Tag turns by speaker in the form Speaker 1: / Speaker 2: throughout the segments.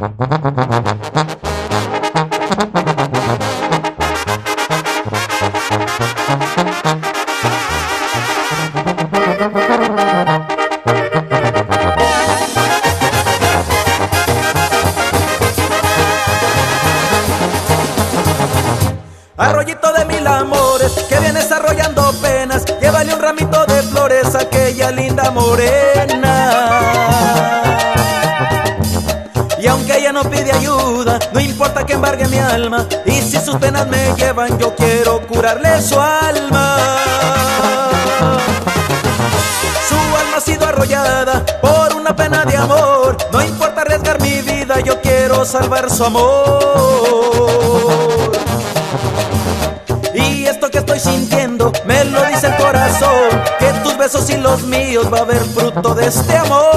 Speaker 1: Arroyito de mil amores, que vienes arrollando penas, llévale un ramito de flores a aquella linda morena. Y aunque ella no pide ayuda, no importa que embargue mi alma, y si sus penas me llevan, yo quiero curarle su alma. Su alma ha sido arrollada por una pena de amor, no importa arriesgar mi vida, yo quiero salvar su amor. Y esto que estoy sintiendo me lo dice el corazón, que tus besos y los míos va a haber fruto de este amor.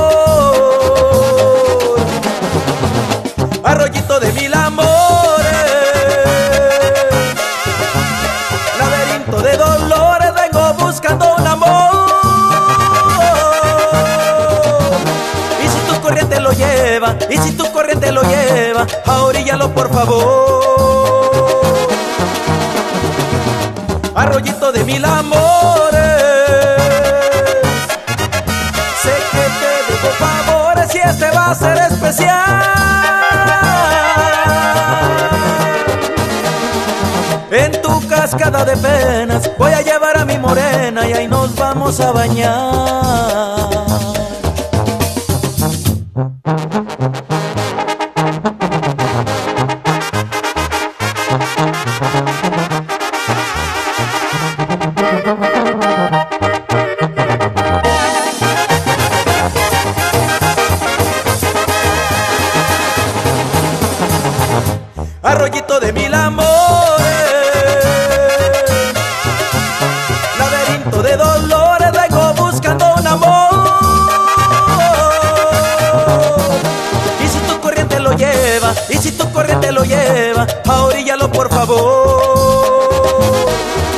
Speaker 1: Arroyito de mil amores, laberinto de dolores, vengo buscando un amor. Y si tu corriente lo lleva, y si tu corriente lo lleva, ahoríllalo por favor. Arroyito de mil amores, sé que te debo favores y este va a ser especial. En tu cascada de penas voy a llevar a mi morena y ahí nos vamos a bañar. Arroyito de mil amores, laberinto de dolores, vengo buscando un amor. Y si tu corriente lo lleva, y si tu corriente lo lleva, ahoríllalo por favor.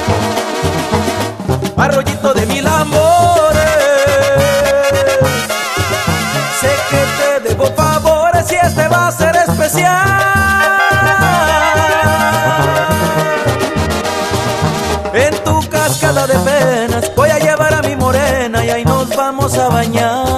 Speaker 1: Arroyito de mil amores, sé que te debo favores y este va a ser especial. En tu cascada de penas voy a llevar a mi morena y ahí nos vamos a bañar.